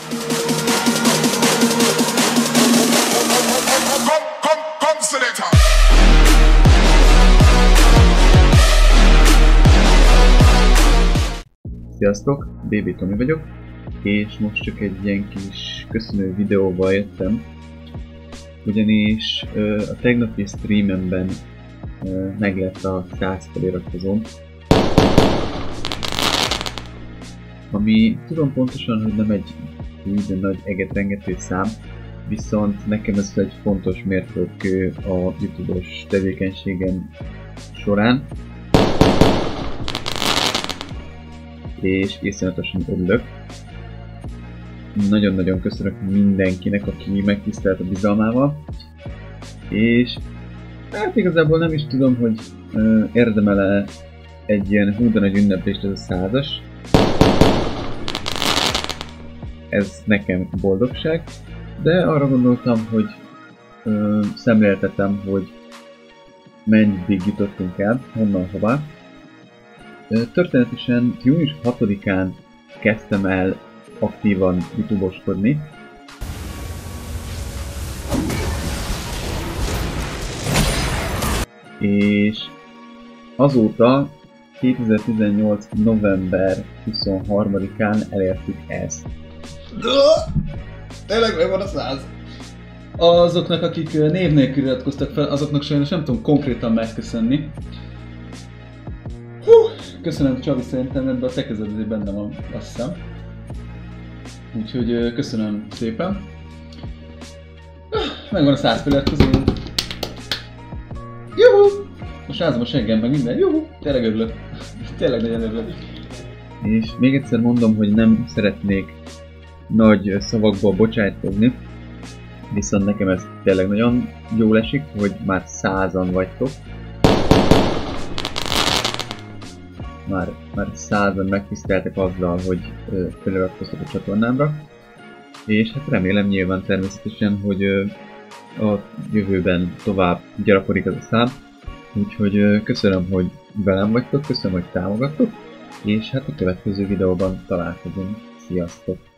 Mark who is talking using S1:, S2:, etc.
S1: Sziasztok, BB Tomi vagyok, és most csak egy ilyen kis köszönő videóval jöttem, ugyanis a tegnapi streamemben meg lett a 100 feliratkozóm, ami tudom pontosan, hogy nem egy úgy nagy egetrengető szám, viszont nekem ez egy fontos mérföldkő a YouTube-os tevékenységem során, és iszonyatosan örülök. Nagyon-nagyon köszönök mindenkinek, aki megtisztelt a bizalmával, és hát igazából nem is tudom, hogy érdemel-e egy ilyen húda nagy ünneplést ez a 100-as. Ez nekem boldogság, de arra gondoltam, hogy szemléltetem, hogy meddig jutottunk el, honnan hová. Történetesen június 6-án kezdtem el aktívan YouTube-oskodni. És azóta 2018. november 23-án elértük ezt.
S2: Tényleg meg van a 100. Azoknak, akik név nélkül iratkoztak fel, azoknak sajnos nem tudom konkrétan megköszönni. Köszönöm, Csabi, szerintem ebben a te kezed benne van, azt hiszem. Úgyhogy köszönöm szépen. Megvan a 100 feliratkozó. Juhu! Most rázom a seggem meg minden. Juhu! Tényleg örülök. Tényleg nagyon örülök.
S1: És még egyszer mondom, hogy nem szeretnék nagy szavakból bocsájtkozni, viszont nekem ez tényleg nagyon jól esik, hogy már 100-an vagytok. Már 100-an megtiszteltek azzal, hogy feliratkoztok a csatornámra, és hát remélem nyilván természetesen, hogy a jövőben tovább gyarapodik ez a szám, úgyhogy köszönöm, hogy velem vagytok, köszönöm, hogy támogattok, és hát a következő videóban találkozunk. Sziasztok!